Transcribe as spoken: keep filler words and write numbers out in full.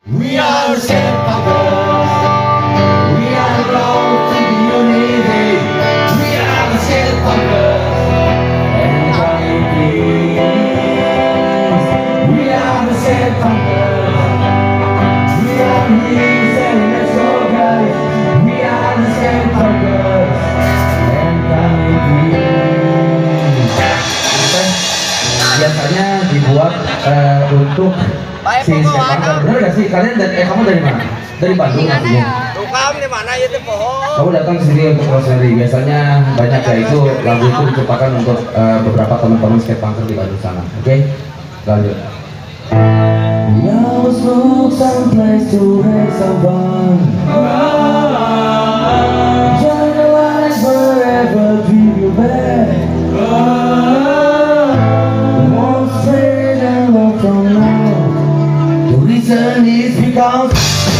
We are skateboarders. We are bound to the unity. We are the skateboarders. And coming please. We are the skateboarders. We are here saying let's go guys. We are the skateboarders. And coming please. Biasanya dibuat uh, untuk si skateparker. Bener gak sih? Kalian dari, eh kamu dari mana? Dari Bandung aslinya? Tukang di mana ya itu pohon? Kamu datang ke sini untuk Rosemary. Biasanya banyak ya itu lagu itu diciptakan untuk uh, beberapa teman-teman skateparker di Bandung sana. Oke? Okay? Lanjut. We always look someplace to have some fun. Join the lines forever, dream you back. One straight and long from now. The reason is because